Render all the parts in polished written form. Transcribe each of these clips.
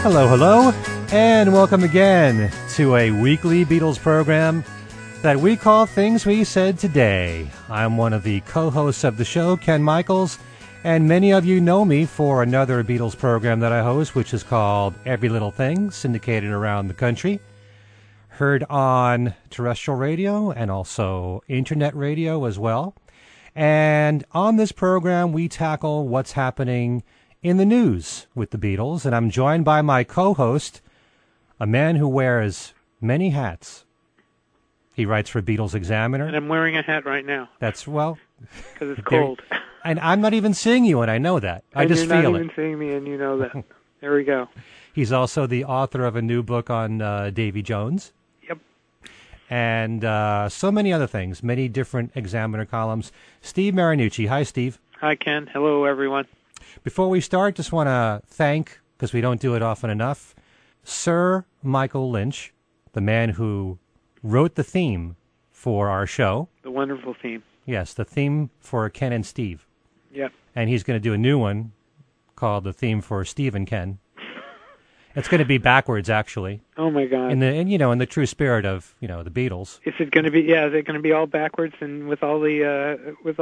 Hello, hello, and welcome again to a weekly Beatles program that we call Things We Said Today. I'm one of the co-hosts of the show, Ken Michaels, and many of you know me for another Beatles program that I host, which is called Every Little Thing, syndicated around the country, heard on terrestrial radio and also internet radio as well. And on this program, we tackle what's happening in the news with the Beatles, and I'm joined by my co-host, a man who wears many hats. He writes for Beatles Examiner. And I'm wearing a hat right now. That's, well... Because it's cold. And I'm not even seeing you, and I know that. I just feel it. You're not even seeing me, and you know that. There we go. He's also the author of a new book on Davy Jones. Yep. And so many other things, many different Examiner columns. Steve Marinucci. Hi, Steve. Hi, Ken. Hello, everyone. Before we start, just want to thank, because we don't do it often enough, Sir Michael Lynch, the man who wrote the theme for our show. The wonderful theme. Yes, the theme for Ken and Steve. Yep. And he's going to do a new one called the theme for Steve and Ken. It's going to be backwards, actually. Oh my God! In the true spirit of the Beatles. Is it going to be? Yeah, is it going to be all backwards and with all the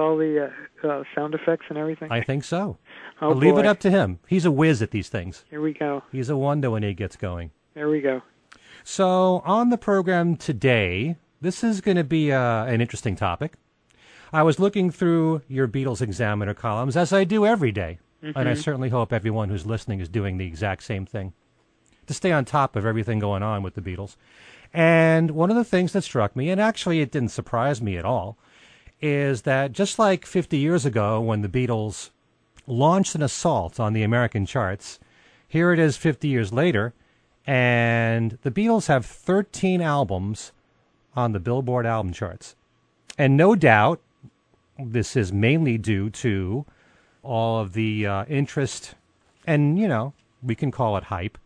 sound effects and everything? I think so. Oh, I'll leave boy. it up to him. He's a whiz at these things. Here we go. He's a wonder when he gets going. There we go. So on the program today, this is going to be an interesting topic. I was looking through your Beatles Examiner columns, as I do every day, and I certainly hope everyone who's listening is doing the exact same thing, to stay on top of everything going on with the Beatles. And one of the things that struck me, and actually it didn't surprise me at all, is that just like 50 years ago when the Beatles launched an assault on the American charts, here it is 50 years later, and the Beatles have 13 albums on the Billboard album charts. And no doubt, this is mainly due to all of the interest and, we can call it hype,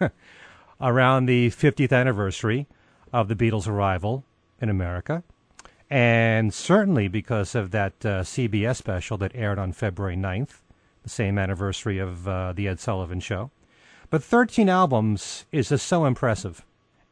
around the 50th anniversary of the Beatles' arrival in America. And certainly because of that CBS special that aired on February 9th, the same anniversary of the Ed Sullivan Show. But 13 albums is just so impressive.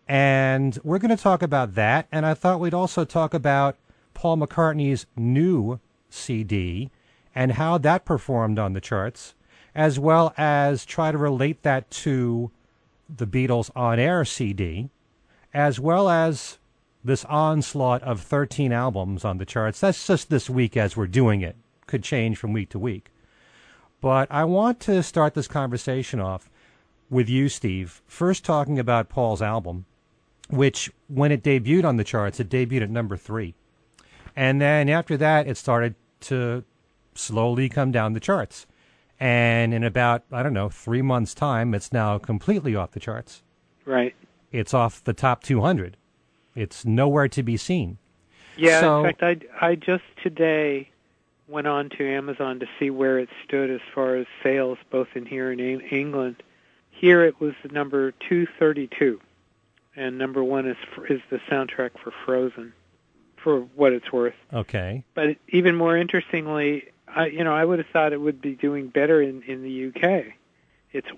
And we're going to talk about that, and I thought we'd also talk about Paul McCartney's new CD and how that performed on the charts, as well as try to relate that to the Beatles on-air CD, as well as this onslaught of 13 albums on the charts. That's just this week as we're doing it. Could change from week to week. But I want to start this conversation off with you, Steve, first talking about Paul's album, which, when it debuted on the charts, it debuted at number 3. And then after that, it started to slowly come down the charts. And in about, 3 months' time, it's now completely off the charts. Right. It's off the top 200. It's nowhere to be seen. Yeah, So, in fact, I just today went on to Amazon to see where it stood as far as sales, both in here and in England. Here it was number 232, and number 1 is the soundtrack for Frozen, for what it's worth. Okay. But even more interestingly, I would have thought it would be doing better in the UK. It's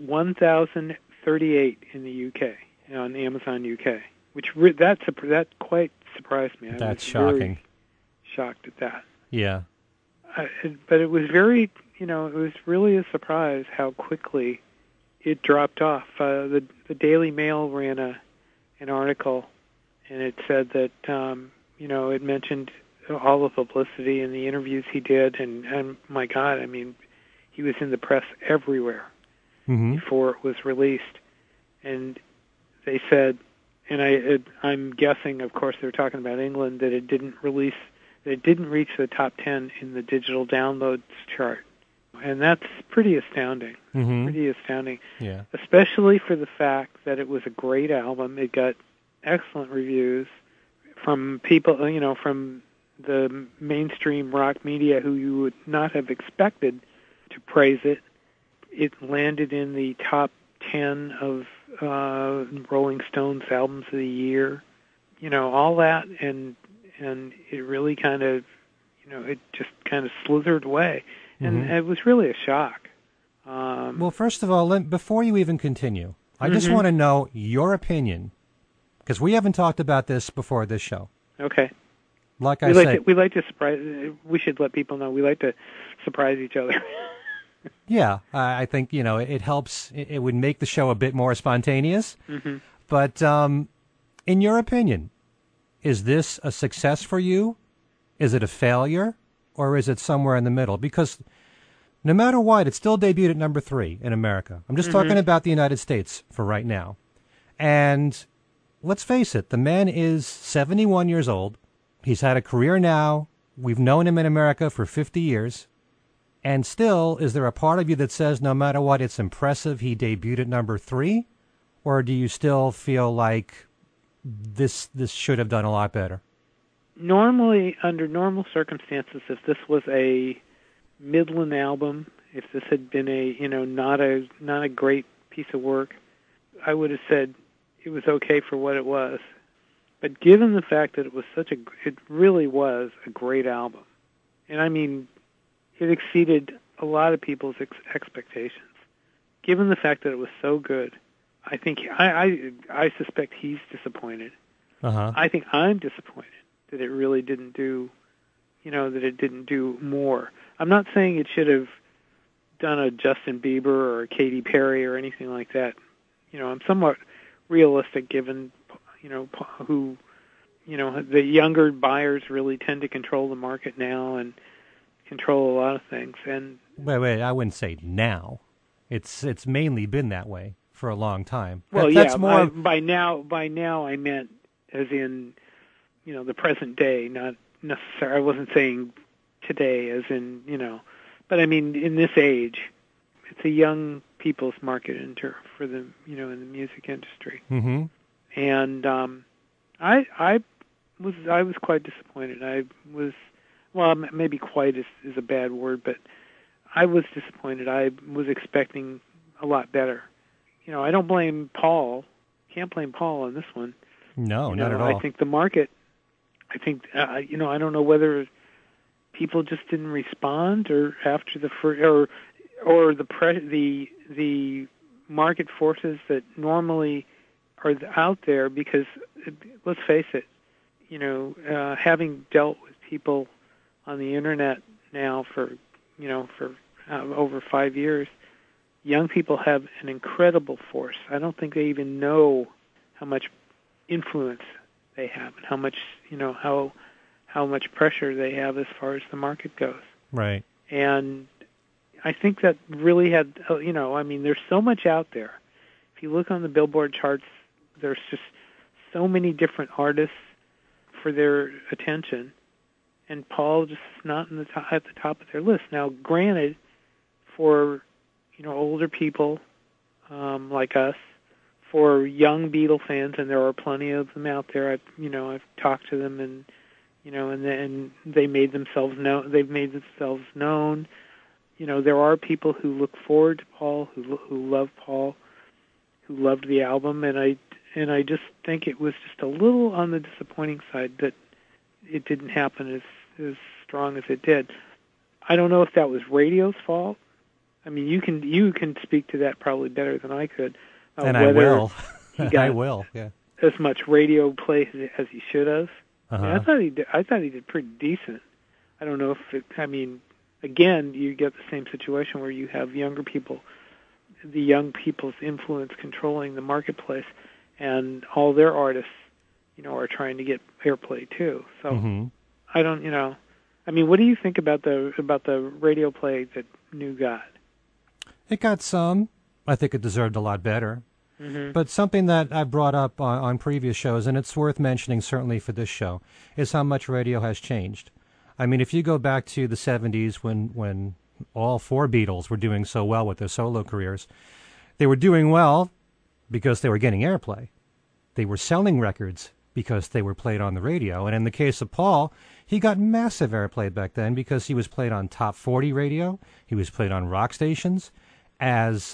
1,038 in the UK, on Amazon UK, which that quite surprised me. That's was shocking. Very shocked at that. Yeah. But it was very, it was really a surprise how quickly it dropped off. The Daily Mail ran an article, and it said that, it mentioned all the publicity and the interviews he did, and my God, he was in the press everywhere before it was released. And they said, and I'm guessing, of course, they're talking about England, that it didn't reach the top 10 in the digital downloads chart. And that's pretty astounding. Pretty astounding. Yeah. Especially for the fact that it was a great album. It got excellent reviews from people, from the mainstream rock media who you would not have expected to praise it. It landed in the top 10 of Rolling Stone's albums of the year. All that, and it really kind of, it just kind of slithered away. And it was really a shock. Well, first of all, before you even continue, I just want to know your opinion, because we haven't talked about this before this show. Okay. Like I said, we like to surprise. We should let people know we like to surprise each other. Yeah, I think, it helps. It would make the show a bit more spontaneous. Mm-hmm. But in your opinion, is this a success for you? Is it a failure? Or is it somewhere in the middle? Because no matter what, it still debuted at number 3 in America. I'm just talking about the United States for right now. And let's face it, the man is 71 years old. He's had a career now. We've known him in America for 50 years. And still, is there a part of you that says no matter what, it's impressive he debuted at number 3? Or do you still feel like this should have done a lot better? Normally, under normal circumstances, if this was a Midland album, if this had been a not a great piece of work, I would have said it was okay for what it was. But given the fact that it really was a great album, and I mean, it exceeded a lot of people's expectations. Given the fact that it was so good, I think I suspect he's disappointed. Uh-huh. I think I'm disappointed that it really didn't do, that it didn't do more. I'm not saying it should have done a Justin Bieber or a Katy Perry or anything like that. I'm somewhat realistic given, who, the younger buyers really tend to control the market now and control a lot of things. And wait, I wouldn't say now. It's mainly been that way for a long time. Well, that's more by now I meant as in, the present day, not necessarily. I wasn't saying today as in, but I mean in this age, it's a young people's market for the, in the music industry. Mm-hmm. And I was quite disappointed. I was, well, maybe quite is a bad word, but I was disappointed. I was expecting a lot better. I don't blame Paul. Can't blame Paul on this one. No, not at all. I think the market. I think I don't know whether people just didn't respond, or after the first, or the market forces that normally are out there. Because let's face it, having dealt with people on the internet now for over 5 years, young people have an incredible force. I don't think they even know how much influence they have and how much how much pressure they have as far as the market goes. Right. And I think that really had there's so much out there. If you look on the Billboard charts, there's just so many different artists for their attention, and Paul just is not at the top of their list. Now, granted, for older people like us, for young Beatle fans, and there are plenty of them out there. I've talked to them, and and they made themselves known. They've made themselves known. There are people who look forward to Paul, who love Paul, who loved the album, and I just think it was just a little on the disappointing side that it didn't happen as strong as it did. I don't know if that was radio's fault. I mean, you can speak to that probably better than I could. And I will. He got I will. Yeah. as much radio play as he should have. Uh-huh. I thought he did pretty decent. I don't know if it. I mean, again, you get the same situation where you have younger people, the young people's influence controlling the marketplace, and all their artists, are trying to get airplay too. So I don't. I mean, what do you think about the radio play that New got? It got some. I think it deserved a lot better. Mm-hmm. But something that I brought up on previous shows, and it's worth mentioning certainly for this show, is how much radio has changed. I mean, if you go back to the 70s when all 4 Beatles were doing so well with their solo careers, they were doing well because they were getting airplay. They were selling records because they were played on the radio. And in the case of Paul, he got massive airplay back then because he was played on top 40 radio. He was played on rock stations. As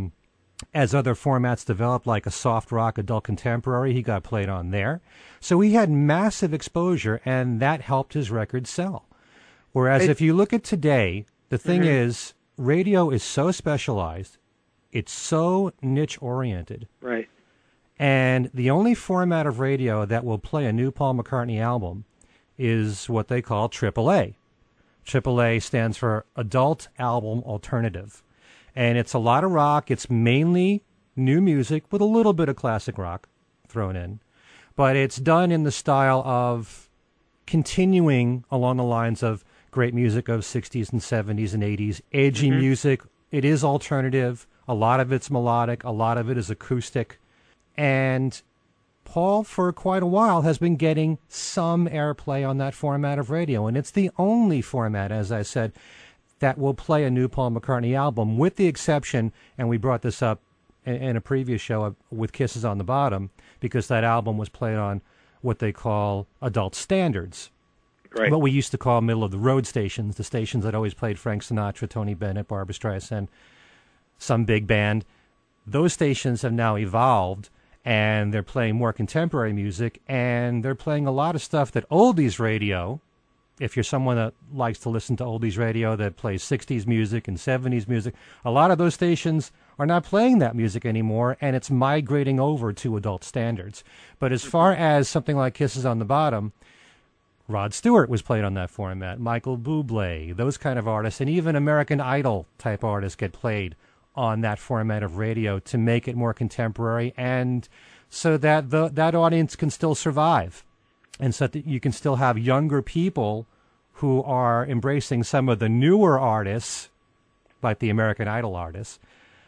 other formats developed, like a soft rock, adult contemporary, he got played on there. So he had massive exposure, and that helped his records sell. Whereas if you look at today, the thing is, radio is so specialized. It's so niche-oriented. Right. And the only format of radio that will play a new Paul McCartney album is what they call AAA. AAA stands for Adult Album Alternative. And it's a lot of rock. It's mainly new music with a little bit of classic rock thrown in. But it's done in the style of continuing along the lines of great music of 60s and 70s and 80s, edgy music. It is alternative. A lot of it's melodic. A lot of it is acoustic. And Paul, for quite a while, has been getting some airplay on that format of radio. And it's the only format, as I said, that will play a new Paul McCartney album, with the exception, and we brought this up in a previous show with Kisses on the Bottom, because that album was played on what they call adult standards. Right. What we used to call middle-of-the-road stations, the stations that always played Frank Sinatra, Tony Bennett, Barbra Streisand, some big band. Those stations have now evolved, and they're playing more contemporary music, and they're playing a lot of stuff that oldies radio, if you're someone that likes to listen to oldies radio that plays 60s music and 70s music, a lot of those stations are not playing that music anymore, and it's migrating over to adult standards. But as far as something like Kisses on the Bottom, Rod Stewart was played on that format, Michael Bublé, those kind of artists, and even American Idol type artists get played on that format of radio to make it more contemporary, and so that that audience can still survive, and so that you can still have younger people who are embracing some of the newer artists, like the American Idol artists,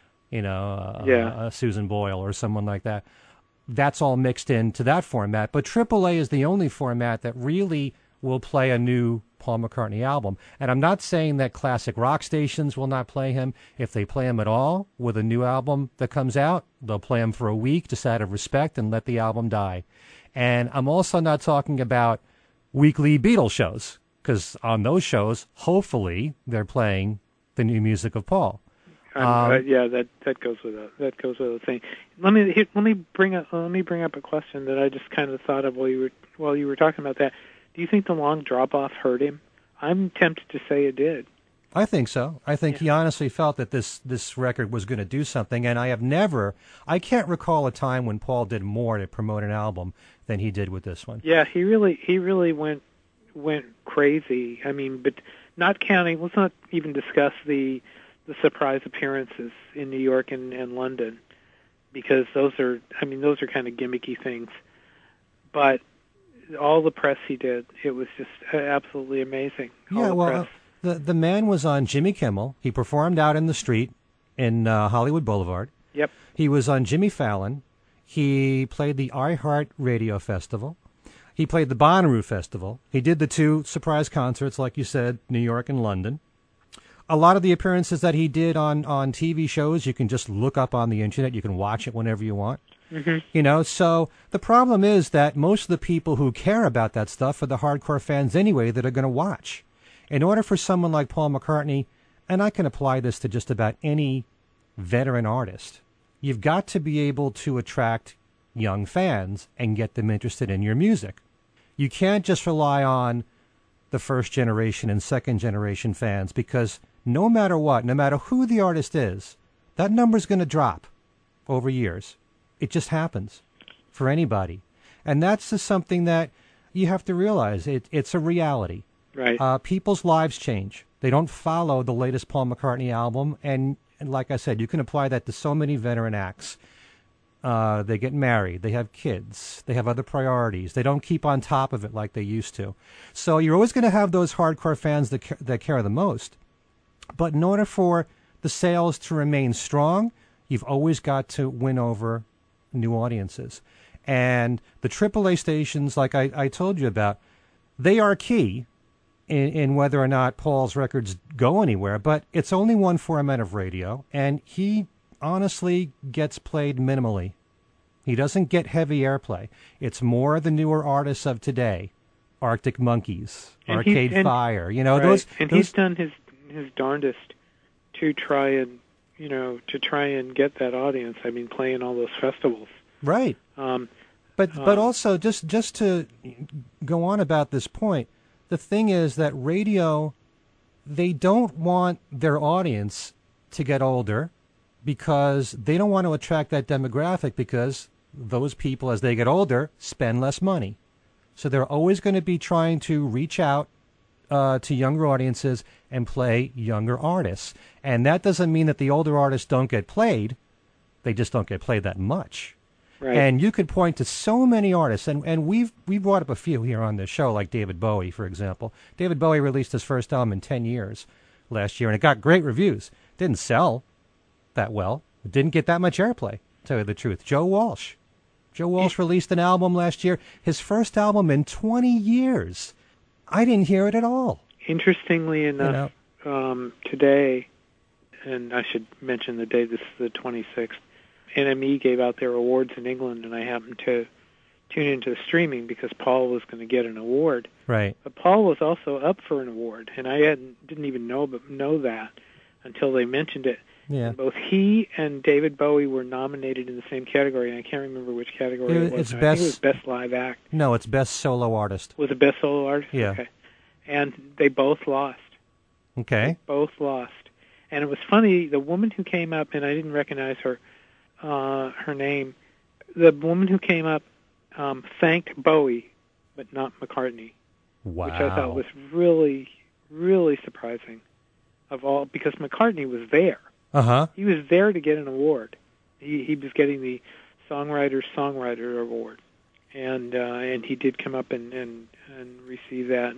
Susan Boyle or someone like that. That's all mixed into that format. But AAA is the only format that really will play a new Paul McCartney album. And I'm not saying that classic rock stations will not play him. If they play him at all with a new album that comes out, they'll play him for a week just out of respect and let the album die. And I'm also not talking about weekly Beatles shows, because on those shows, hopefully, they're playing the new music of Paul. That goes without saying. Let me bring up a question that I just kind of thought of while you were talking about that. Do you think the long drop off hurt him? I'm tempted to say it did. I think so. I think he honestly felt that this record was going to do something, and I can't recall a time when Paul did more to promote an album than he did with this one. Yeah, he really went crazy. I mean, but not counting. Let's not even discuss the surprise appearances in New York and London, because those are kind of gimmicky things. But all the press he did, it was just absolutely amazing. The man was on Jimmy Kimmel. He performed out in the street in Hollywood Boulevard. Yep. He was on Jimmy Fallon. He played the iHeart Radio Festival. He played the Bonnaroo Festival. He did the 2 surprise concerts, like you said, New York and London. A lot of the appearances that he did on TV shows, you can just look up on the internet. You can watch it whenever you want. Mm-hmm. So the problem is that most of the people who care about that stuff are the hardcore fans anyway that are going to watch. In order for someone like Paul McCartney, and I can apply this to just about any veteran artist, you've got to be able to attract young fans and get them interested in your music. You can't just rely on the first generation and second generation fans, because no matter what, no matter who the artist is, that number's going to drop over years. It just happens for anybody. And that's just something that you have to realize. It's a reality. Right. People's lives change. They don't follow the latest Paul McCartney album. And like I said, you can apply that to so many veteran acts. They get married. They have kids. They have other priorities. They don't keep on top of it like they used to. So you're always going to have those hardcore fans that care the most. But in order for the sales to remain strong, you've always got to win over new audiences. And the AAA stations, like I told you about, they are key in whether or not Paul's records go anywhere. But it's only one format of radio, and he honestly gets played minimally. He doesn't get heavy airplay. It's more the newer artists of today, Arctic Monkeys, Arcade Fire. Right. Those. He's done his darndest to try and get that audience. I mean, playing all those festivals. Right. But also just to go on about this point, the thing is that radio, they don't want their audience to get older. because they don't want to attract that demographic because those people, as they get older, spend less money. So they're always going to be trying to reach out to younger audiences and play younger artists. And that doesn't mean that the older artists don't get played. They just don't get played that much. Right. And you could point to so many artists, and we brought up a few here on this show, like David Bowie, for example. David Bowie released his first album in 10 years last year, and it got great reviews. Didn't sell that well. It didn't get that much airplay, to tell you the truth. Joe Walsh. Joe Walsh released an album last year, his first album in 20 years. I didn't hear it at all. Interestingly enough, today, and I should mention the day, this is the 26th, NME gave out their awards in England, and I happened to tune into the streaming because Paul was going to get an award. Right. But Paul was also up for an award, and I didn't even know that until they mentioned it. Yeah. And both he and David Bowie were nominated in the same category, and I can't remember which category it was. I think it was Best Live Act. No, it's Best Solo Artist. Was it Best Solo Artist? Yeah. Okay. And they both lost. Okay. They both lost. And it was funny, the woman who came up, and I didn't recognize her name, the woman who came up thanked Bowie, but not McCartney. Wow. Which I thought was really, really surprising of all, because McCartney was there. Uh-huh. He was there to get an award. He was getting the Songwriter Award. And he did come up and receive that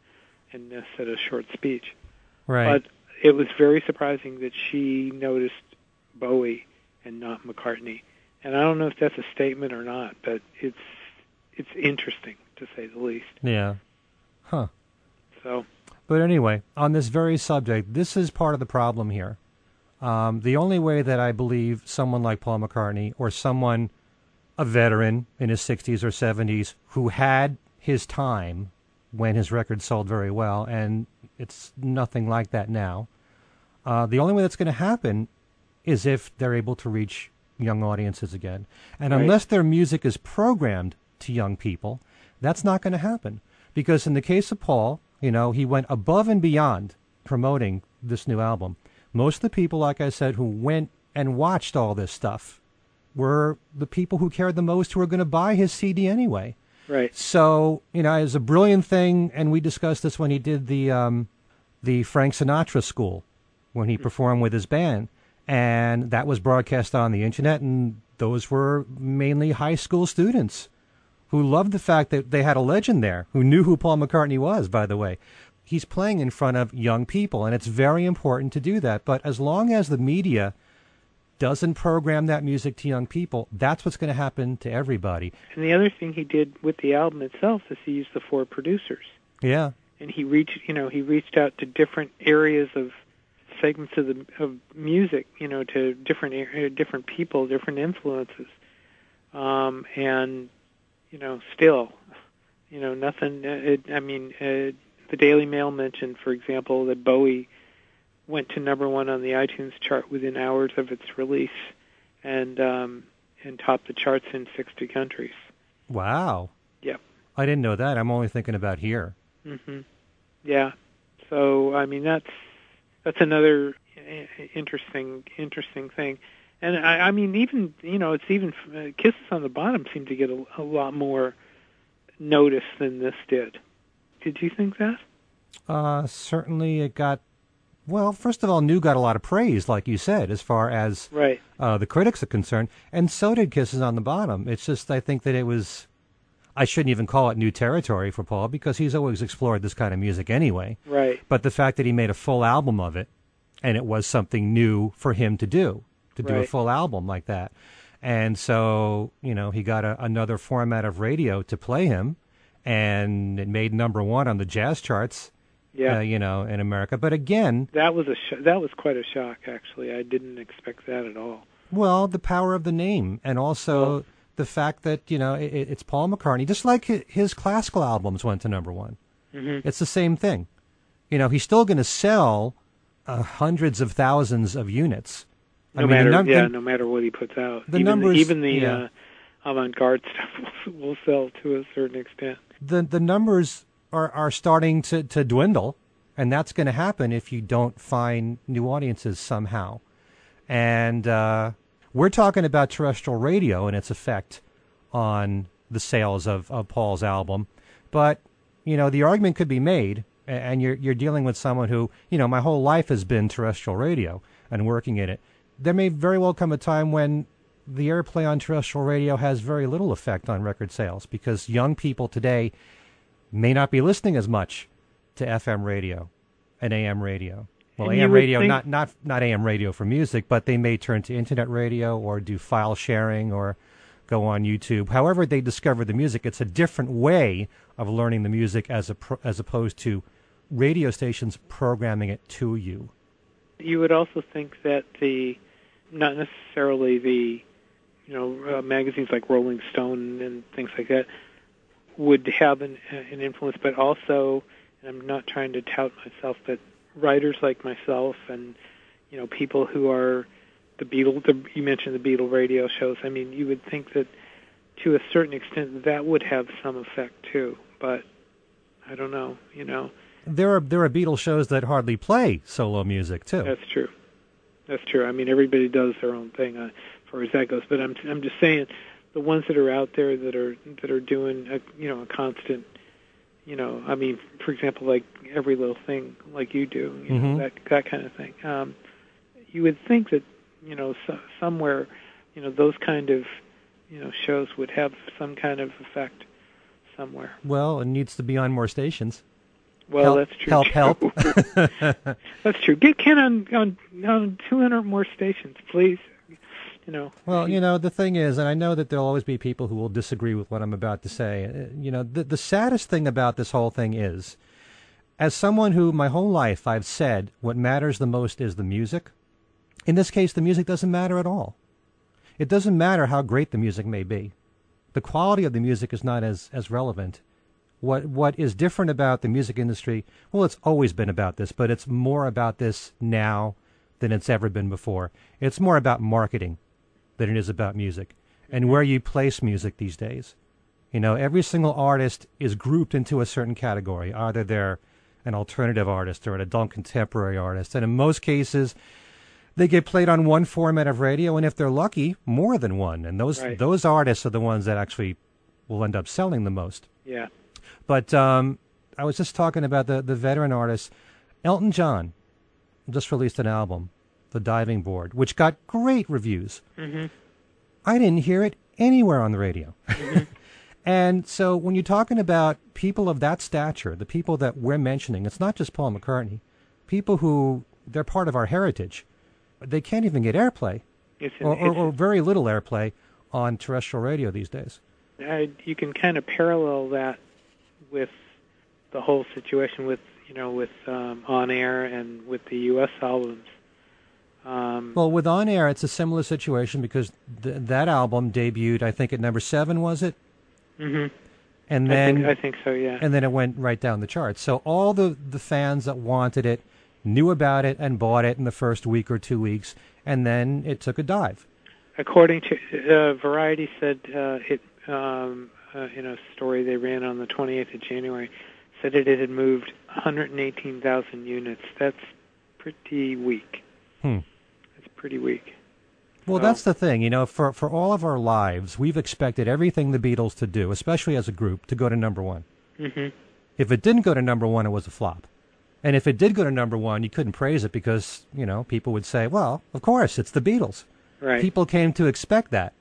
and said a short speech. Right. But it was very surprising that she noticed Bowie and not McCartney. And I don't know if that's a statement or not, but it's interesting, to say the least. Yeah. Huh. So. But anyway, on this very subject, this is part of the problem here. The only way that I believe someone like Paul McCartney or someone, a veteran in his 60s or 70s, who had his time when his record sold very well, and it's nothing like that now, the only way that's going to happen is if they're able to reach young audiences again. And unless their music is programmed to young people, that's not going to happen. Because in the case of Paul, he went above and beyond promoting this new album. Most of the people, like I said, who went and watched all this stuff were the people who cared the most, who were going to buy his CD anyway. Right. So, it was a brilliant thing, and we discussed this when he did the Frank Sinatra School, when he performed with his band. And that was broadcast on the internet, and those were mainly high school students who loved the fact that they had a legend there, who knew who Paul McCartney was, by the way. He's playing in front of young people, and it's very important to do that. But as long as the media doesn't program that music to young people, that's what's going to happen to everybody. And the other thing he did with the album itself is he used the 4 producers. Yeah. And he reached out to different areas of segments of music, to different people, different influences, and still, nothing. The Daily Mail mentioned, for example, that Bowie went to #1 on the iTunes chart within hours of its release, and topped the charts in 60 countries. Wow. Yep. I didn't know that. I'm only thinking about here. Mm-hmm. Yeah. So that's another interesting thing. And I mean, even it's even Kisses on the Bottom seemed to get a lot more notice than this did. Did you think that? Certainly, it got. Well, first of all, New got a lot of praise, like you said, as far as the critics are concerned, and so did Kisses on the Bottom. It's just I think that it was. I shouldn't even call it new territory for Paul because he's always explored this kind of music anyway. Right. But the fact that he made a full album of it, and it was something new for him to do a full album like that. And so, he got another format of radio to play him, and it made #1 on the jazz charts, in America. But again... That was quite a shock, actually. I didn't expect that at all. Well, the power of the name, and also the fact that, it's Paul McCartney, just like his classical albums went to #1. Mm-hmm. It's the same thing. He's still going to sell hundreds of thousands of units. No matter what he puts out. The numbers, even the avant-garde stuff will sell to a certain extent. The numbers are starting to dwindle, and that's going to happen if you don't find new audiences somehow. And we're talking about terrestrial radio and its effect on the sales of Paul's album. But, the argument could be made, and you're dealing with someone who, my whole life has been terrestrial radio and working in it. There may very well come a time when the airplay on terrestrial radio has very little effect on record sales because young people today may not be listening as much to FM radio and AM radio. Well, And AM radio, think... not AM radio for music, but they may turn to internet radio or do file sharing or go on YouTube. However they discover the music, it's a different way of learning the music as opposed to radio stations programming it to you. You would also think that not necessarily the magazines like Rolling Stone and things like that would have an influence, but also, and I'm not trying to tout myself, but writers like myself and people who are the Beatles. You mentioned the Beatle radio shows. I mean, you would think that to a certain extent that would have some effect too, but I don't know. There are Beatles shows that hardly play solo music too. That's true. That's true. I mean, everybody does their own thing as far as that goes. But I'm just saying, the ones that are out there that are doing a constant, I mean, for example, like Every Little Thing, like you do, that kind of thing. You would think that somewhere, those kind of shows would have some kind of effect somewhere. Well, it needs to be on more stations. Well, that's true. Help. That's true. Get Ken on 200 more stations, please. Well, the thing is, and I know that there'll always be people who will disagree with what I'm about to say. The saddest thing about this whole thing is, as someone who my whole life I've said what matters the most is the music. In this case, the music doesn't matter at all. It doesn't matter how great the music may be. The quality of the music is not as relevant. What is different about the music industry, well, it's always been about this, but it's more about this now than it's ever been before. It's more about marketing than it is about music and where you place music these days. Every single artist is grouped into a certain category. Either they're an alternative artist or an adult contemporary artist. And in most cases, they get played on one format of radio, and if they're lucky, more than one. And those artists are the ones that actually will end up selling the most. Yeah. But I was just talking about the veteran artists. Elton John just released an album, The Diving Board, which got great reviews. Mm-hmm. I didn't hear it anywhere on the radio. Mm-hmm. And so when you're talking about people of that stature, the people that we're mentioning, it's not just Paul McCartney, people who, they're part of our heritage. They can't even get airplay, or very little airplay on terrestrial radio these days. You can kind of parallel that with the whole situation with On Air and with the U.S. albums. Well, with On Air, it's a similar situation because that album debuted, I think, at number 7, was it? Mm-hmm. And then I think so, yeah. And then it went right down the charts. So all the fans that wanted it knew about it and bought it in the first week or 2 weeks, and then it took a dive. According to Variety said in a story they ran on the 28th of January, said it had moved 118,000 units. That's pretty weak. That's pretty weak. Well, that's the thing. For all of our lives, we've expected everything the Beatles to do, especially as a group, to go to number 1. Mm-hmm. If it didn't go to number 1, it was a flop. And if it did go to number 1, you couldn't praise it because, people would say, well, of course, it's the Beatles. Right. People came to expect that.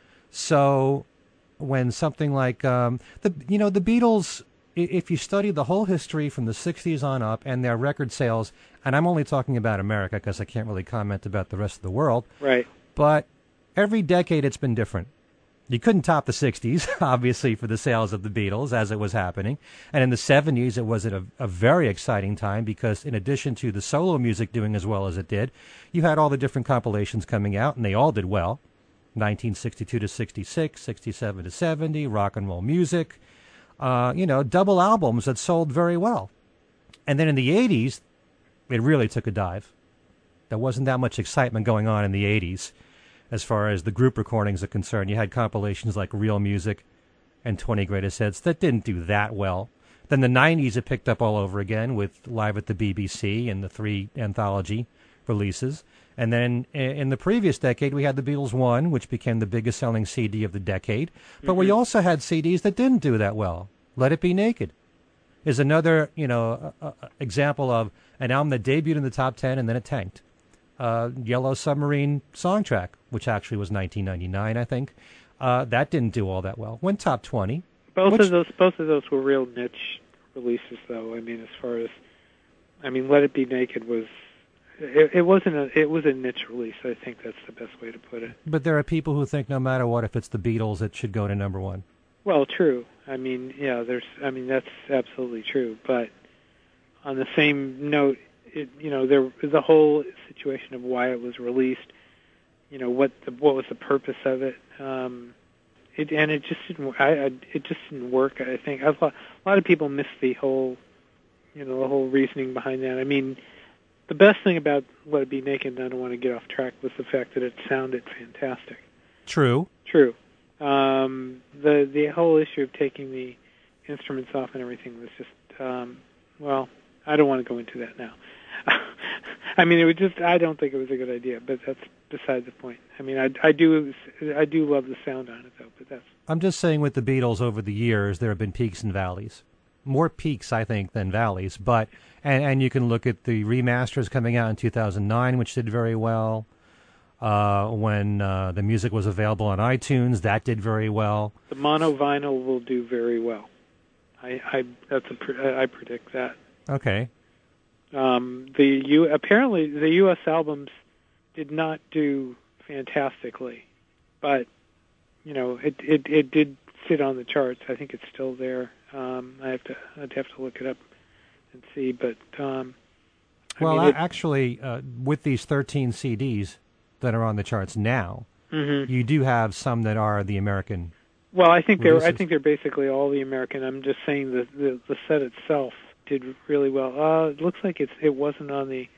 So when something like, the Beatles, if you study the whole history from the 60s on up and their record sales, and I'm only talking about America because I can't really comment about the rest of the world. Right. But every decade it's been different. You couldn't top the 60s, obviously, for the sales of the Beatles as it was happening. And in the 70s, it was a very exciting time because in addition to the solo music doing as well as it did, you had all the different compilations coming out, and they all did well. 1962 to 66, 67 to 70, rock and roll music, double albums that sold very well. And then in the 80s, it really took a dive. There wasn't that much excitement going on in the 80s. As far as the group recordings are concerned, you had compilations like Real Music and 20 Greatest Hits that didn't do that well. Then the 90s, it picked up all over again with Live at the BBC and the 3 anthology releases. And then in the previous decade, we had the Beatles 1, which became the biggest selling CD of the decade. But we also had CDs that didn't do that well. Let It Be Naked is another, example of an album that debuted in the top 10 and then it tanked. Yellow Submarine Songtrack, which actually was 1999, I think, that didn't do all that well. Went top 20. Both of those were real niche releases, though. I mean, Let It Be Naked was. It was a niche release. I think that's the best way to put it. But there are people who think no matter what, if it's the Beatles, it should go to number one. Well, true. That's absolutely true. But on the same note, there was a whole situation of why it was released. What was the purpose of it? It just didn't. It just didn't work. I think a lot of people miss the whole reasoning behind that. I mean, the best thing about Let It Be Naked, and I don't want to get off track, was the fact that it sounded fantastic. True. The whole issue of taking the instruments off and everything was just, I don't want to go into that now. I mean, I don't think it was a good idea, but that's beside the point. I mean, I do love the sound on it, though, but that's... I'm just saying with the Beatles over the years, there have been peaks and valleys. More peaks, I think, than valleys, but and you can look at the remasters coming out in 2009, which did very well. When the music was available on iTunes, that did very well. The mono vinyl will do very well. I predict that. Okay. Apparently the U.S. albums did not do fantastically, but it did sit on the charts. I think it's still there. I'd have to look it up and see, but actually, with these 13 CDs that are on the charts now, you do have some that are the American. Well, I think they're basically all the American. I'm just saying the set itself did really well. It looks like it wasn't on the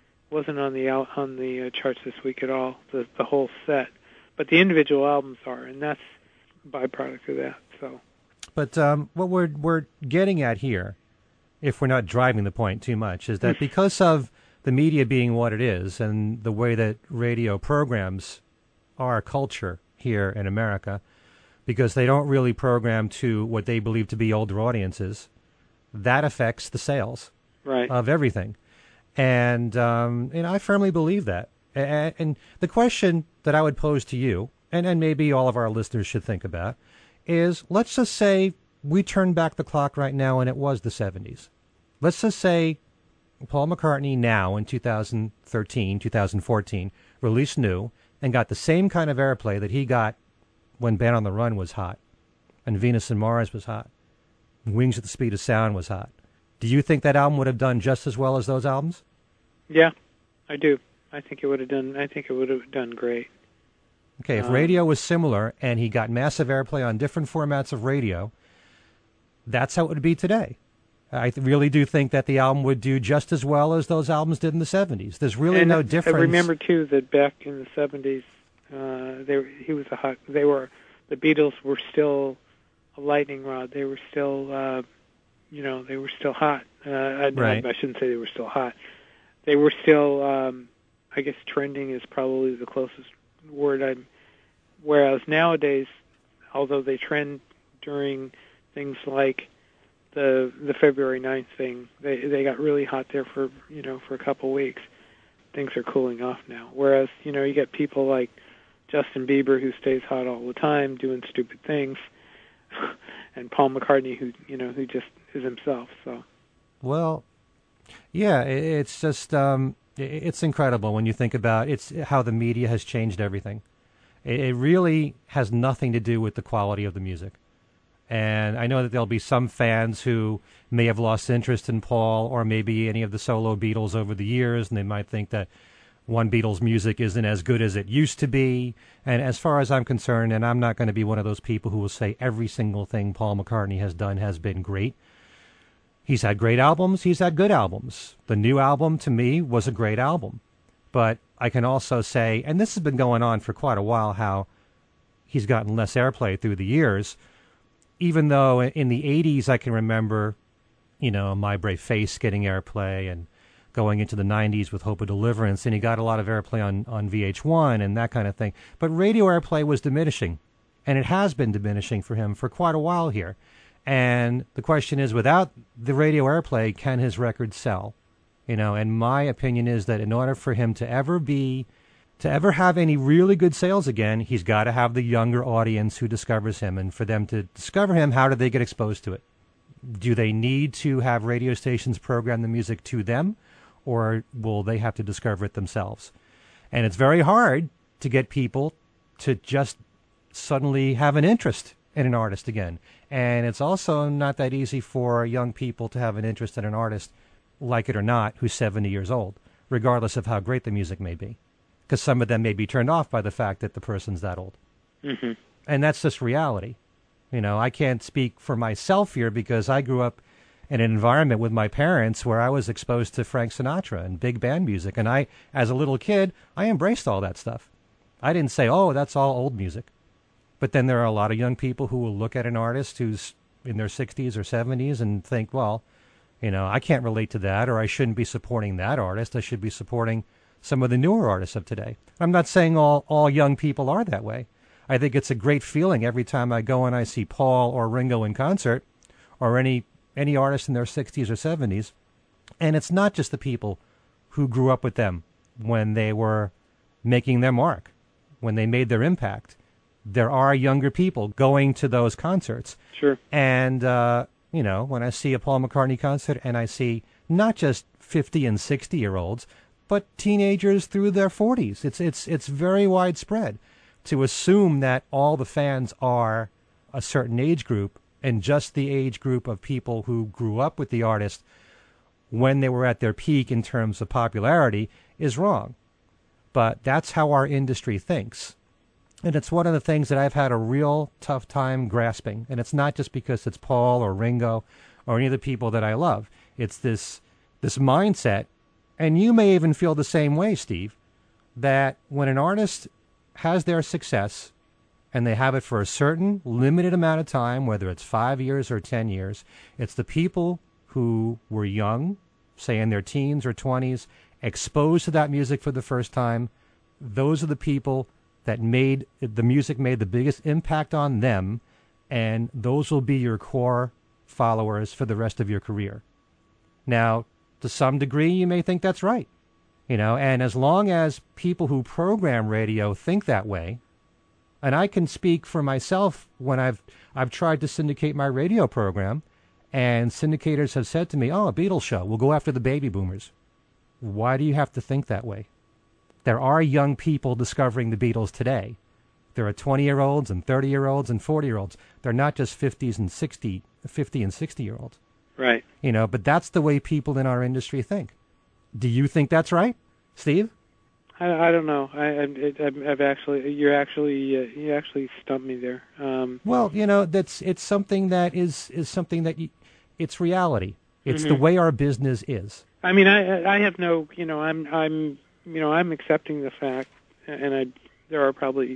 charts this week at all. The whole set, but the individual albums are, and that's a byproduct of that. So. But what we're getting at here, if we're not driving the point too much, is that because of the media being what it is and the way that radio programs our culture here in America, because they don't really program to what they believe to be older audiences, that affects the sales of everything. And I firmly believe that. And the question that I would pose to you, and maybe all of our listeners should think about, is let's just say we turn back the clock right now and it was the 70s. Let's just say Paul McCartney now in 2013, 2014 released New and got the same kind of airplay that he got when Band on the Run was hot and Venus and Mars was hot and Wings at the Speed of Sound was hot. Do you think that album would have done just as well as those albums? Yeah, I do. I think it would have done great. Okay, if radio was similar and he got massive airplay on different formats of radio, that's how it would be today. I really do think that the album would do just as well as those albums did in the 70s. There's really no difference. I remember, too, that back in the 70s, the Beatles were still a lightning rod. They were still, they were still hot. Right. I shouldn't say they were still hot. They were still, I guess trending is probably the closest word. Whereas nowadays, although they trend during things like the February 9th thing, they got really hot there for a couple of weeks. Things are cooling off now. Whereas, you get people like Justin Bieber who stays hot all the time doing stupid things, and Paul McCartney who just is himself. So. Well, yeah, it's just it's incredible when you think about it's how the media has changed everything. It really has nothing to do with the quality of the music. And I know that there'll be some fans who may have lost interest in Paul or maybe any of the solo Beatles over the years, and they might think that one Beatles music isn't as good as it used to be. And as far as I'm concerned, and I'm not going to be one of those people who will say every single thing Paul McCartney has done has been great. He's had great albums. He's had good albums. The new album, to me, was a great album. But I can also say, and this has been going on for quite a while, how he's gotten less airplay through the years, even though in the 80s I can remember, My Brave Face getting airplay and going into the 90s with Hope of Deliverance, and he got a lot of airplay on VH1 and that kind of thing. But radio airplay was diminishing, and it has been diminishing for him for quite a while here. And the question is, without the radio airplay, can his record sell? And my opinion is that in order for him to ever have any really good sales again, he's got to have the younger audience who discovers him. And for them to discover him, how do they get exposed to it? Do they need to have radio stations program the music to them, or will they have to discover it themselves? And it's very hard to get people to just suddenly have an interest in an artist again. And it's also not that easy for young people to have an interest in an artist, like it or not, who's 70 years old, regardless of how great the music may be. Because some of them may be turned off by the fact that the person's that old. Mm-hmm. And that's just reality. I can't speak for myself here because I grew up in an environment with my parents where I was exposed to Frank Sinatra and big band music. And I, as a little kid, I embraced all that stuff. I didn't say, oh, that's all old music. But then there are a lot of young people who will look at an artist who's in their 60s or 70s and think, well, I can't relate to that, or I shouldn't be supporting that artist. I should be supporting some of the newer artists of today. I'm not saying all young people are that way. I think it's a great feeling every time I go and I see Paul or Ringo in concert, or any artist in their 60s or 70s. And it's not just the people who grew up with them when they were making their mark, when they made their impact. There are younger people going to those concerts. Sure. And, when I see a Paul McCartney concert and I see not just 50 and 60-year-olds, but teenagers through their 40s, it's very widespread to assume that all the fans are a certain age group and just the age group of people who grew up with the artist when they were at their peak in terms of popularity is wrong. But that's how our industry thinks. And it's one of the things that I've had a real tough time grasping. And it's not just because it's Paul or Ringo or any of the people that I love. It's this mindset, and you may even feel the same way, Steve, that when an artist has their success and they have it for a certain limited amount of time, whether it's 5 years or 10 years, it's the people who were young, say in their teens or 20s, exposed to that music for the first time. Those are the people that made the music made the biggest impact on them, and those will be your core followers for the rest of your career. Now, to some degree, you may think that's right, and as long as people who program radio think that way, and I can speak for myself when I've tried to syndicate my radio program, and syndicators have said to me, oh, a Beatles show, we'll go after the baby boomers. Why do you have to think that way? There are young people discovering the Beatles today. There are 20-year-olds and 30-year-olds and 40-year-olds. They're not just 50 and 60-year-olds. Right. But that's the way people in our industry think. Do you think that's right, Steve? I don't know. You actually stumped me there. Well, it's something that is something that it's reality. It's mm-hmm. the way our business is. I mean, I have no, I'm accepting the fact, and there are probably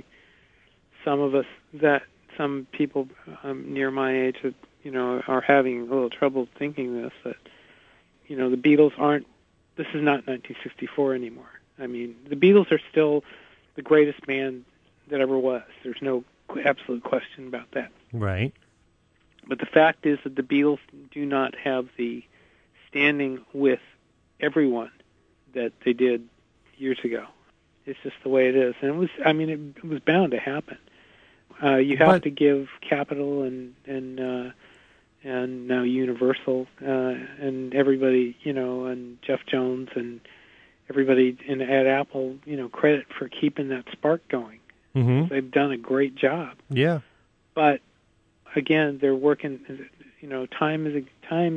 some people near my age that, are having a little trouble thinking this, that, the Beatles this is not 1964 anymore. I mean, the Beatles are still the greatest band that ever was. There's no absolute question about that. Right. But the fact is that the Beatles do not have the standing with everyone that they did years ago. It's just the way it is. And it was bound to happen. You have to give Capitol and now Universal and everybody, and Jeff Jones and everybody at Apple, credit for keeping that spark going. Mm-hmm. They've done a great job. Yeah. But again, they're working. Time is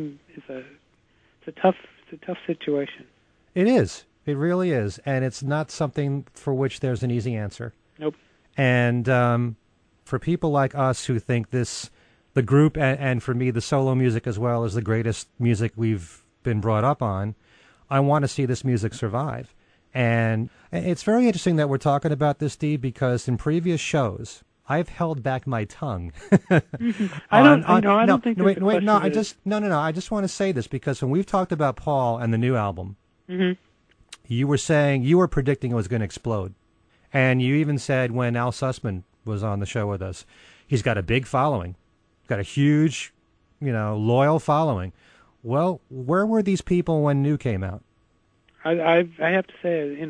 a tough situation. It is. It really is, and it's not something for which there's an easy answer. Nope. And for people like us who think the group, and for me, the solo music as well, is the greatest music we've been brought up on, I want to see this music survive. And it's very interesting that we're talking about this, Steve, because in previous shows, I've held back my tongue. I don't think. I just want to say this because when we've talked about Paul and the new album, Mm-hmm. You were saying, you were predicting it was going to explode. And you even said when Al Sussman was on the show with us, he's got a big following, got a huge, loyal following. Well, where were these people when New came out? I have to say,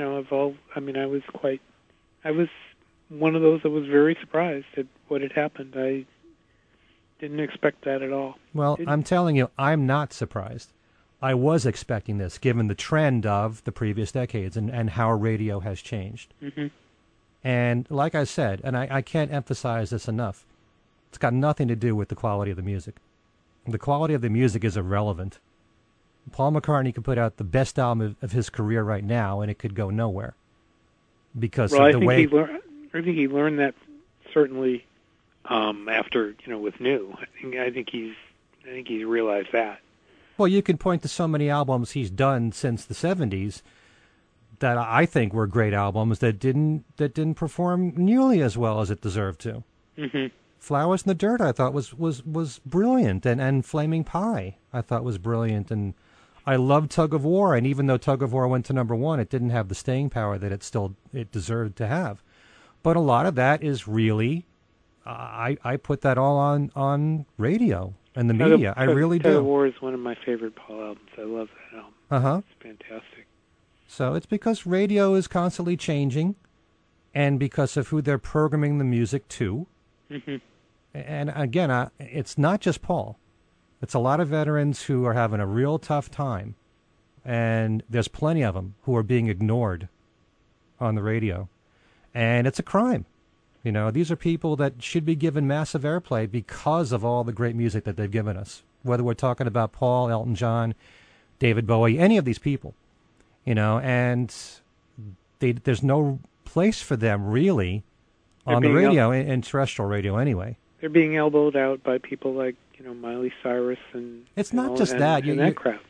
I was one of those that was very surprised at what had happened. I didn't expect that at all. Well, I'm telling you, I'm not surprised. I was expecting this, given the trend of the previous decades and how radio has changed. Mm-hmm. And like I said, and I can't emphasize this enough, it's got nothing to do with the quality of the music. The quality of the music is irrelevant. Paul McCartney could put out the best album of his career right now, and it could go nowhere because of the way. I think he learned that certainly after with New. I think he's realized that. Well, you can point to so many albums he's done since the 70s that I think were great albums that didn't perform nearly as well as it deserved to. Mm-hmm. Flowers in the Dirt I thought was brilliant, and Flaming Pie I thought was brilliant, and I loved Tug of War, and even though Tug of War went to number one, it didn't have the staying power that it deserved to have. But a lot of that is really, I put that all on radio and the media. I really do. Tug of War is one of my favorite Paul albums. I love that album. Uh-huh. It's fantastic. So it's because radio is constantly changing, and because of who they're programming the music to. Mm-hmm. And again, it's not just Paul. It's a lot of veterans who are having a real tough time, and there's plenty of them who are being ignored on the radio. And it's a crime. These are people that should be given massive airplay because of all the great music that they've given us. Whether we're talking about Paul, Elton John, David Bowie, any of these people, and there's no place for them really on the radio, in terrestrial radio anyway. They're being elbowed out by people like, Miley Cyrus and it's not just that. That crowd.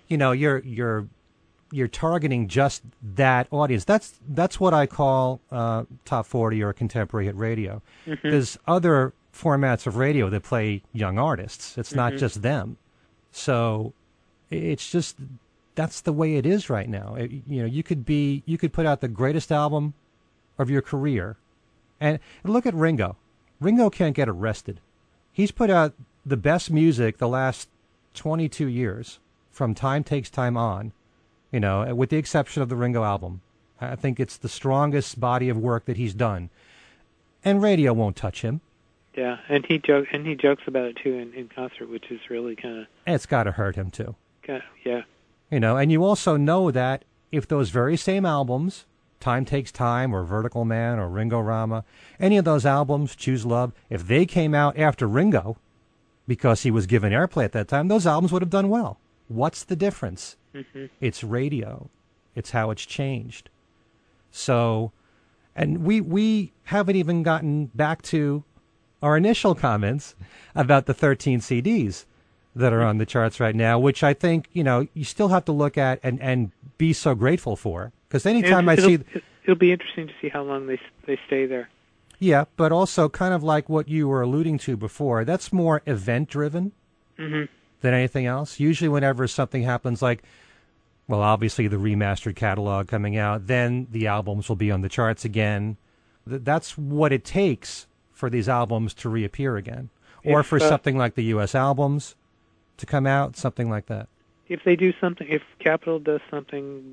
You're targeting just that audience. That's what I call top 40 or contemporary hit radio. Mm-hmm. There's other formats of radio that play young artists. It's not just them. So it's just that's the way it is right now. You could put out the greatest album of your career, and look at Ringo. Ringo can't get arrested. He's put out the best music the last 22 years, from Time Takes Time on. With the exception of the Ringo album. I think it's the strongest body of work that he's done. And radio won't touch him. Yeah, and he jokes about it too in concert, which is really kind of... It's got to hurt him too. Yeah. And you also know that if those very same albums, Time Takes Time or Vertical Man or Ringo Rama, any of those albums, Choose Love, if they came out after Ringo, because he was given airplay at that time, those albums would have done well. What's the difference? Mm-hmm. It's radio. It's how it's changed. So, and we haven't even gotten back to our initial comments about the 13 CDs that are on the charts right now, which I think, you still have to look at and be so grateful for. Because anytime it'll be interesting to see how long they stay there. Yeah, but also kind of like what you were alluding to before, that's more event-driven. Mm-hmm. Than anything else. Usually whenever something happens like, well, obviously the remastered catalog coming out, then the albums will be on the charts again. That's what it takes for these albums to reappear again. Or for something like the U.S. albums to come out, something like that. If they do something, if Capitol does something,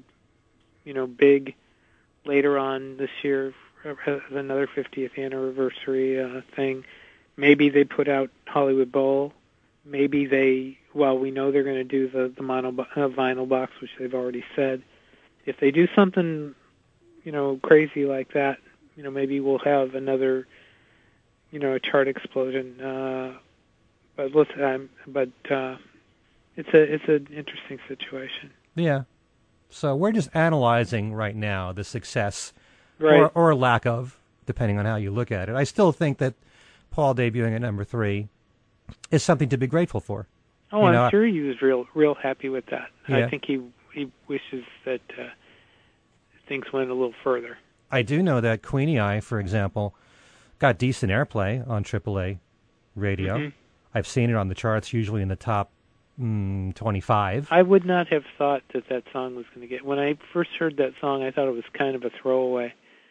big later on this year, as another 50th anniversary thing, maybe they put out Hollywood Bowl. Maybe we know they're going to do the mono vinyl box, which they've already said. If they do something, crazy like that, maybe we'll have another, a chart explosion. But it's an interesting situation. Yeah. So we're just analyzing right now the success right. or lack of, depending on how you look at it. I still think that Paul debuting at number 3 is something to be grateful for. Oh, I'm sure he was real happy with that. Yeah. I think he wishes that things went a little further. I do know that Queenie Eye, for example, got decent airplay on AAA radio. Mm-hmm. I've seen it on the charts, usually in the top 25. I would not have thought that song was going to get. When I first heard that song, I thought it was kind of a throwaway.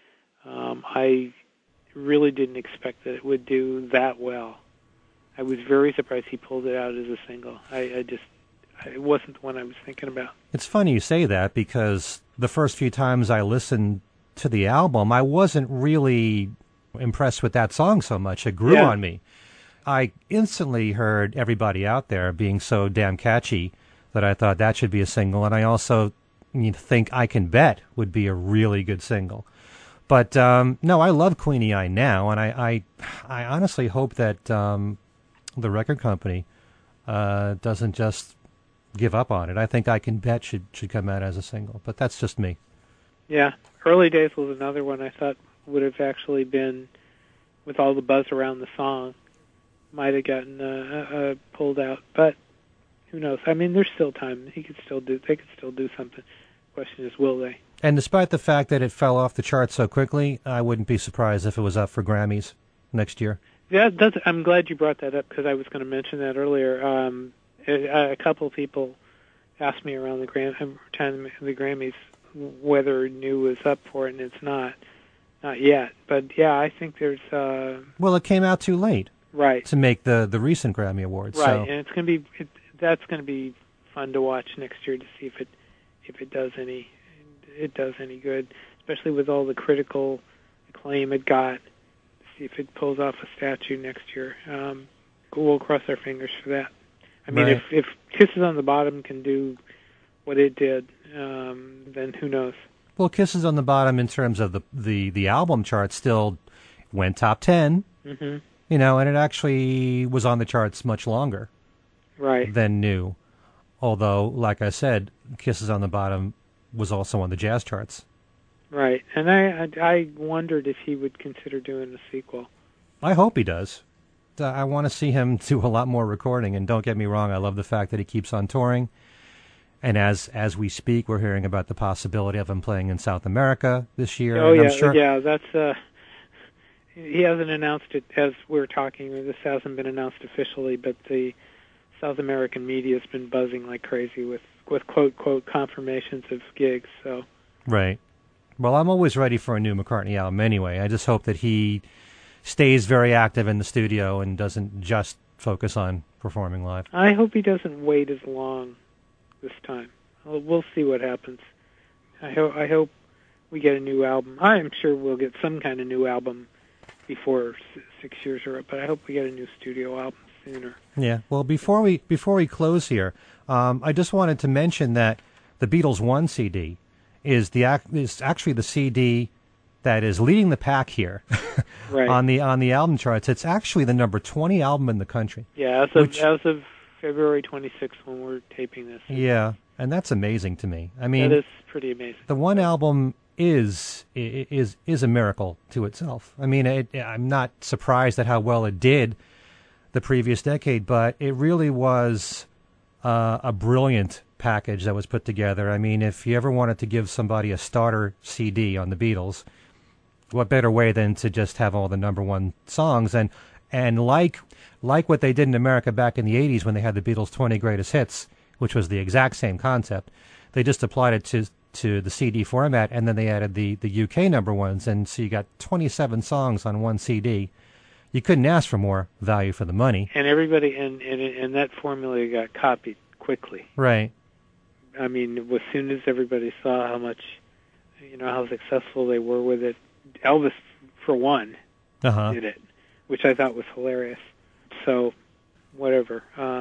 I really didn't expect that it would do that well. I was very surprised he pulled it out as a single. It wasn't the one I was thinking about. It's funny you say that because the first few times I listened to the album, I wasn't really impressed with that song so much. It grew on me. I instantly heard Everybody Out There being so damn catchy that I thought that should be a single, and I also think I Can Bet would be a really good single. But no, I love Queenie Eye now, and I honestly hope that the record company doesn't just give up on it. I think I Can Bet should come out as a single, but that's just me. Yeah, Early Days was another one I thought would have actually been, with all the buzz around the song, might have gotten pulled out, but who knows? I mean, there's still time. They could still do something. The question is, will they? And despite the fact that it fell off the charts so quickly, I wouldn't be surprised if it was up for Grammys next year. Yeah, I'm glad you brought that up because I was going to mention that earlier. A couple of people asked me around the Grammys whether New was up for it, and it's not yet. But yeah, I think there's. Well, it came out too late. Right. To make the recent Grammy Awards. Right, so. and it's going to be that's going to be fun to watch next year to see if it does any good, especially with all the critical acclaim it got. See if it pulls off a statue next year. We'll cross our fingers for that. I mean, right. if Kisses on the Bottom can do what it did, then who knows? Well, Kisses on the Bottom in terms of the album chart still went top 10. Mm-hmm. And it actually was on the charts much longer than New. Although, like I said, Kisses on the Bottom was also on the jazz charts. Right, and I wondered if he would consider doing a sequel. I hope he does. I want to see him do a lot more recording, and don't get me wrong, I love the fact that he keeps on touring. And as we speak, we're hearing about the possibility of him playing in South America this year. Oh, and yeah, that's... He hasn't announced it as we're talking. This hasn't been announced officially, but the South American media has been buzzing like crazy with quote confirmations of gigs. So right. Well, I'm always ready for a new McCartney album anyway. I just hope that he stays very active in the studio and doesn't just focus on performing live. I hope he doesn't wait as long this time. We'll see what happens. I hope we get a new album. I am sure we'll get some kind of new album before 6 years are up, but I hope we get a new studio album sooner. Yeah. Well, before we close here, I just wanted to mention that the Beatles 1 CD is actually the CD that is leading the pack here right. on the album charts. It's actually the number 20 album in the country. Yeah, as of February 26th when we're taping this. Yeah, and that's amazing to me. I mean, that is pretty amazing. The one album is a miracle to itself. I mean, I'm not surprised at how well it did the previous decade, but it really was a brilliant package that was put together. I mean, if you ever wanted to give somebody a starter CD on the Beatles, what better way than to just have all the number one songs and like what they did in America back in the 80s when they had the Beatles 20 Greatest Hits, which was the exact same concept. They just applied it to the CD format, and then they added the UK number ones, and so you got 27 songs on one CD. You couldn't ask for more value for the money. And everybody, and that formula got copied quickly. Right. I mean, as soon as everybody saw how much, how successful they were with it, Elvis, for one, did it, which I thought was hilarious. So, whatever.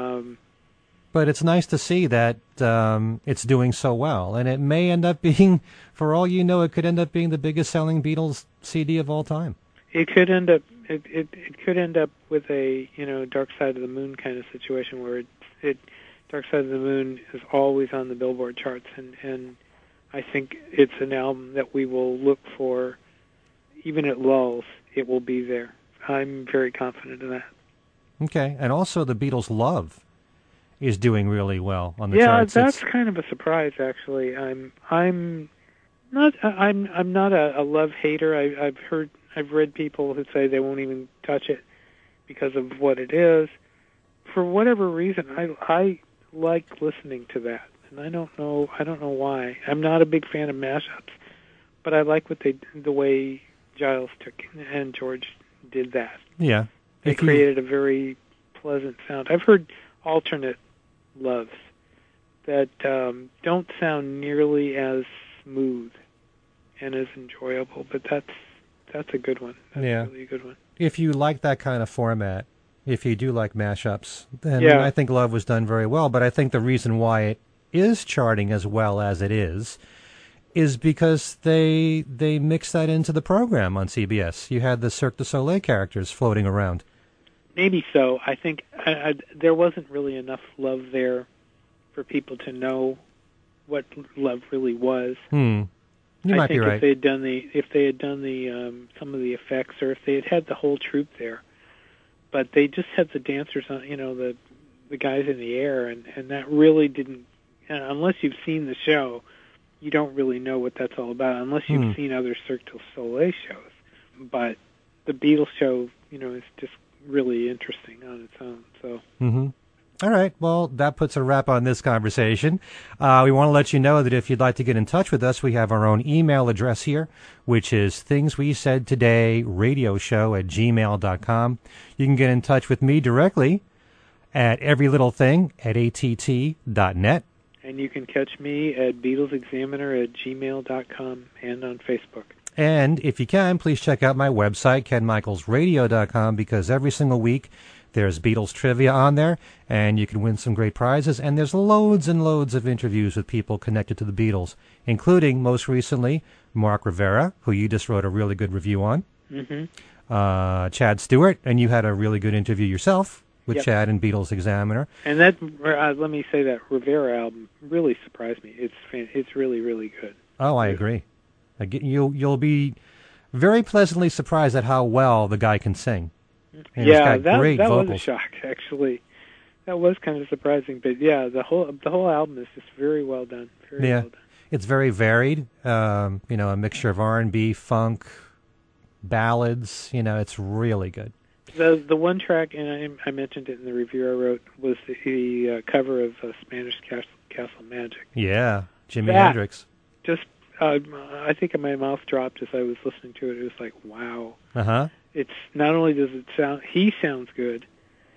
But it's nice to see that it's doing so well, and it may end up being, for all you know, it could end up being the biggest selling Beatles CD of all time. It could end up. It could end up with a Dark Side of the Moon kind of situation where Dark Side of the Moon is always on the Billboard charts, and I think it's an album that we will look for, even at lulls. It will be there. I'm very confident of that. Okay, and also the Beatles' Love is doing really well on the charts. Yeah, that's kind of a surprise, actually. I'm not a love hater. I've read people who say they won't even touch it because of what it is. For whatever reason, I like listening to that, and I don't know why. I'm not a big fan of mashups, but I like the way Giles took and George did that. Yeah. They created a very pleasant sound. I've heard alternate loves that don't sound nearly as smooth and as enjoyable, but that's a good one. That's really a good one. If you like that kind of format, if you do like mashups, then I think Love was done very well. But I think the reason why it is charting as well as it is because they mixed that into the program on CBS. You had the Cirque du Soleil characters floating around. Maybe so. I think there wasn't really enough love there for people to know what love really was. You might be right. If they had done the some of the effects, or if they had the whole troupe there, but they just had the dancers on, the guys in the air, and that really didn't. Unless you've seen the show, you don't really know what that's all about. Unless you've seen other Cirque du Soleil shows, but the Beatles show, is just really interesting on its own. So. All right. Well, that puts a wrap on this conversation. We want to let you know that if you'd like to get in touch with us, we have our own email address here, which is thingswesaidtoday.radioshow@gmail.com. You can get in touch with me directly at everylittlething@att.net. And you can catch me at BeatlesExaminer@gmail.com and on Facebook. And if you can, please check out my website, KenMichaelsRadio.com, because every single week there's Beatles trivia on there, and you can win some great prizes. And there's loads and loads of interviews with people connected to the Beatles, including, most recently, Mark Rivera, who you just wrote a really good review on, Chad Stewart, and you had a really good interview yourself with Chad in Beatles Examiner. And that, let me say, that Rivera album really surprised me. It's really, really good. Oh, I agree. You'll be very pleasantly surprised at how well the guy can sing. And that vocals. Was a shock, actually. That was kind of surprising, but the whole album is just very well done. Very well done. It's very varied. A mixture of R&B, funk, ballads. It's really good. The one track, and I mentioned it in the review I wrote, was the cover of Spanish Castle Magic. Yeah, Jimi Hendrix. Just, I think my mouth dropped as I was listening to it. It was like, wow. It's not only does it sound, he sounds good.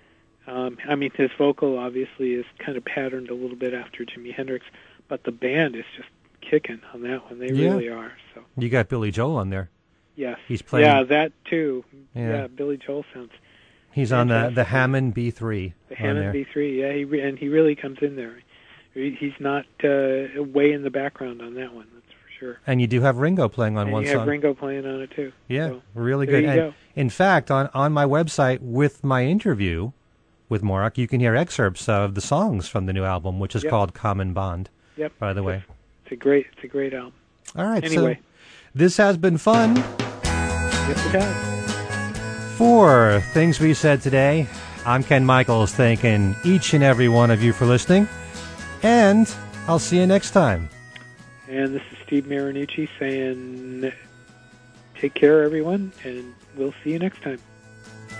His vocal obviously is kind of patterned a little bit after Jimi Hendrix, but the band is just kicking on that one. They really are. So you got Billy Joel on there. Yes. He's playing. Yeah, that too. Yeah, Billy Joel sounds. He's fantastic. On the Hammond B3. The Hammond B3. Yeah, he really comes in there. He's not way in the background on that one. Sure. And you do have Ringo playing on one song. You have Ringo playing on it, too. Yeah, so, really good. There you go. In fact, on my website with my interview with Mark, you can hear excerpts of the songs from the new album, which is called Common Bond, by the way. It's a great album. All right, anyway. So this has been fun. Yes, it has. For Things We Said Today, I'm Ken Michaels, thanking each and every one of you for listening, and I'll see you next time. And this is Steve Marinucci saying, take care, everyone, and we'll see you next time.